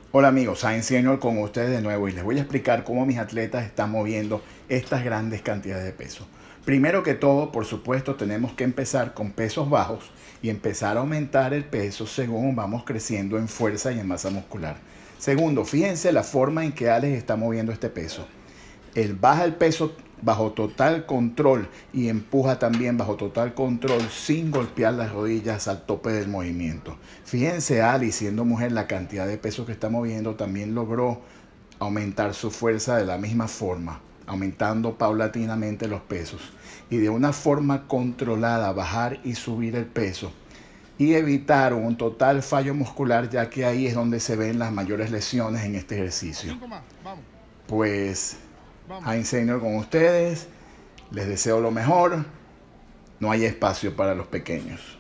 Hola amigos, Sainz Senior con ustedes de nuevo y les voy a explicar cómo mis atletas están moviendo estas grandes cantidades de peso. Primero que todo, por supuesto, tenemos que empezar con pesos bajos y empezar a aumentar el peso según vamos creciendo en fuerza y en masa muscular. Segundo, fíjense la forma en que Alex está moviendo este peso. Él baja el peso bajo total control y empuja también bajo total control sin golpear las rodillas al tope del movimiento. Fíjense, Ali, siendo mujer, la cantidad de peso que está moviendo también logró aumentar su fuerza de la misma forma, aumentando paulatinamente los pesos y de una forma controlada bajar y subir el peso y evitar un total fallo muscular, ya que ahí es donde se ven las mayores lesiones en este ejercicio. Cinco más, vamos, Pues vamos. Heinz Senior con ustedes. Les deseo lo mejor. No hay espacio para los pequeños.